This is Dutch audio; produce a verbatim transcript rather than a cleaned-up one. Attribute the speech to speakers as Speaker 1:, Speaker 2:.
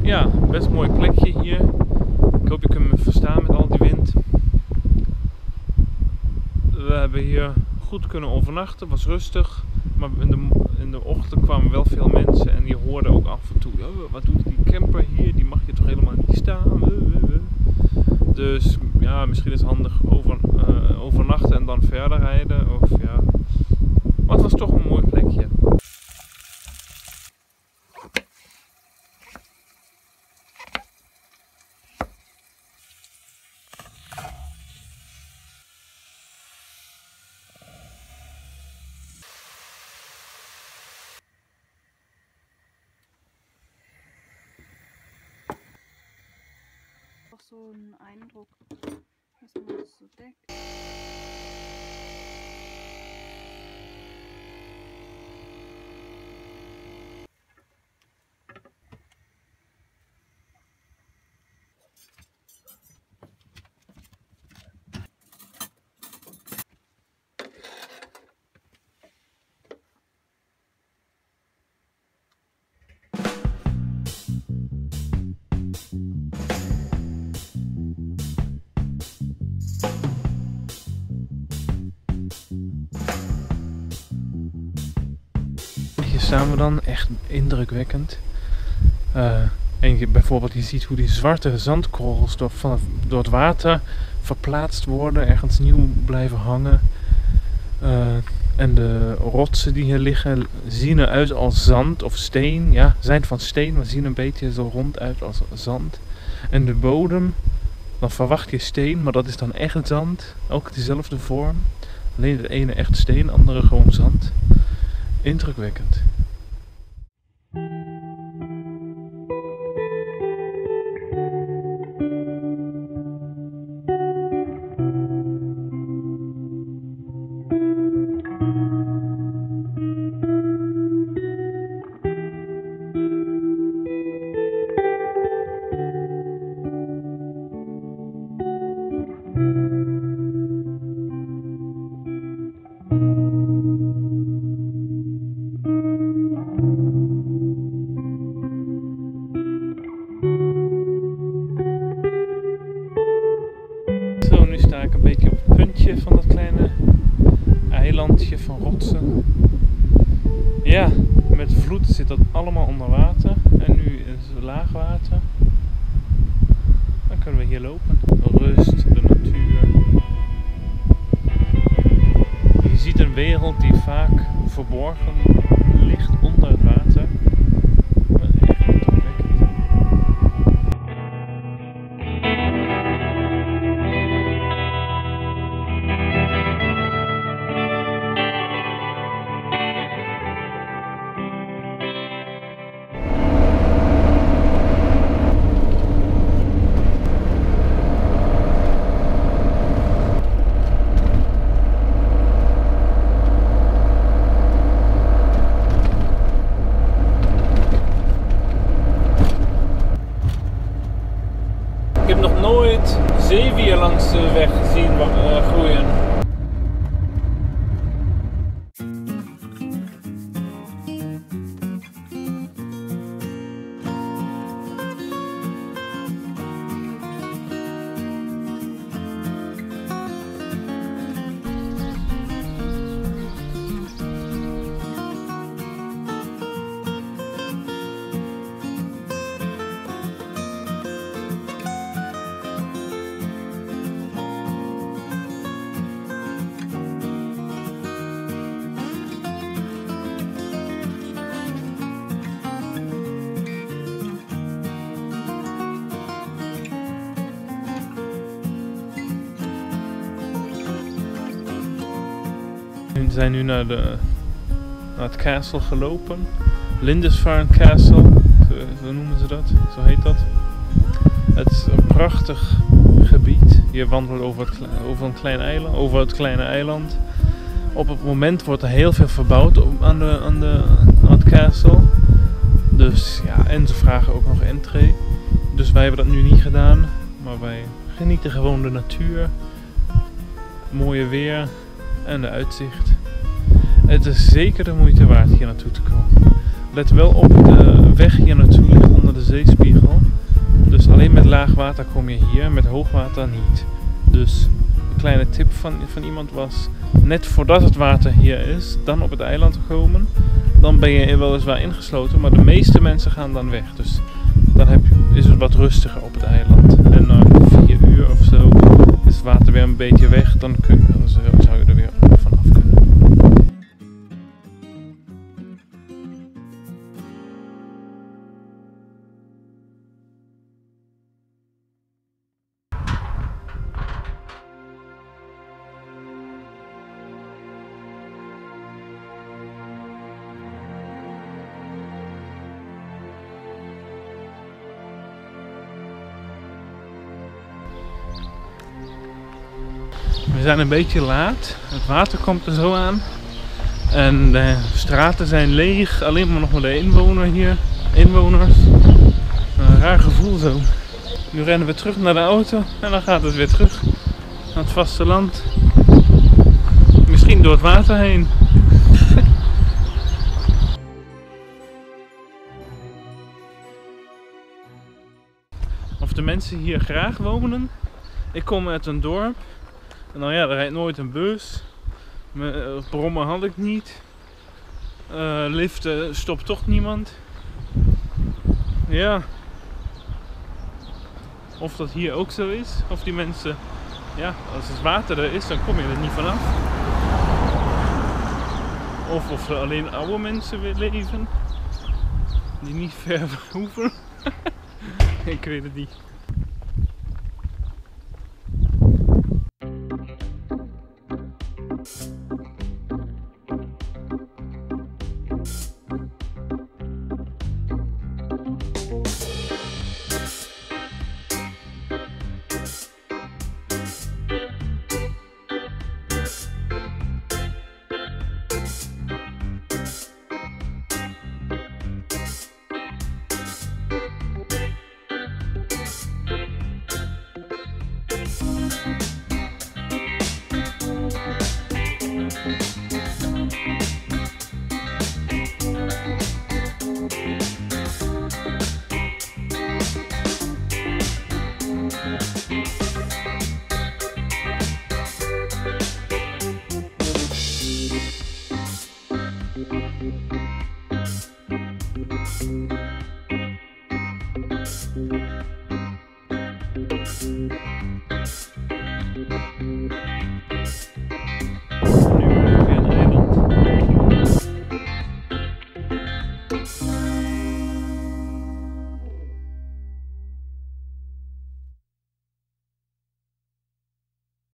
Speaker 1: Ja, best een mooi plekje hier. Ik hoop je kunt me verstaan met al die wind. We hebben hier goed kunnen overnachten, was rustig. Maar in de, in de ochtend kwamen wel veel mensen en die hoorden ook af en toe: oh, wat doet die camper hier? Die mag je toch helemaal niet staan? Dus ja, misschien is het handig over, uh, overnachten en dan verder rijden. Of ja. Maar het was toch een mooi plekje.
Speaker 2: So einen Eindruck, dass man das so deckt.
Speaker 1: Hier staan we dan, echt indrukwekkend. Uh, en je, bijvoorbeeld je ziet hoe die zwarte zandkorrels door, van, door het water verplaatst worden, ergens nieuw blijven hangen. Uh, en de rotsen die hier liggen zien eruit als zand of steen. Ja, zijn van steen, maar zien een beetje zo rond uit als zand. En de bodem, dan verwacht je steen, maar dat is dan echt zand. Ook dezelfde vorm. Alleen het ene echt steen, het andere gewoon zand. Indrukwekkend. Nu sta ik een beetje op het puntje van dat kleine eilandje van rotsen. Ja, met vloed zit dat allemaal onder water en nu is het laag water. Dan kunnen we hier lopen. Rust, de natuur. Je ziet een wereld die vaak verborgen ligt onder het water. Echt indrukwekkend. Ik heb nog nooit zeewier langs de weg zien uh, groeien. We zijn nu naar, de, naar het castle gelopen. Lindisfarne Castle, zo, zo noemen ze dat, zo heet dat. Het is een prachtig gebied. Je wandelt over, het, over, een klein eiland, over het kleine eiland. Op het moment wordt er heel veel verbouwd aan, de, aan, de, aan het castle. Dus ja, en ze vragen ook nog entree. Dus wij hebben dat nu niet gedaan. Maar wij genieten gewoon de natuur. Mooie weer en de uitzicht. Het is zeker de moeite waard hier naartoe te komen. Let wel op, de weg hier naartoe ligt onder de zeespiegel. met laag water kom je hier, met hoog water niet. Dus een kleine tip van, van iemand was, net voordat het water hier is, dan op het eiland komen. Dan ben je weliswaar ingesloten, maar de meeste mensen gaan dan weg. Dus dan heb je, is het wat rustiger op het eiland. En na vier uur of zo is het water weer een beetje weg, dan, kun, dan zou je er weer vanaf kunnen. We zijn een beetje laat, het water komt er zo aan en de straten zijn leeg, alleen maar nog maar de inwoner hier, inwoners. Een raar gevoel zo. Nu rennen we terug naar de auto en dan gaat het weer terug naar het vasteland. Misschien door het water heen. Of de mensen hier graag wonen. Ik kom uit een dorp. En nou ja, er rijdt nooit een bus. Brommen had ik niet. Uh, liften stopt toch niemand. Ja. Of dat hier ook zo is. Of die mensen, ja, als het water er is, dan kom je er niet vanaf. Of of er alleen oude mensen weer leven. Die niet ver hoeven. Ik weet het niet.
Speaker 2: Thank you.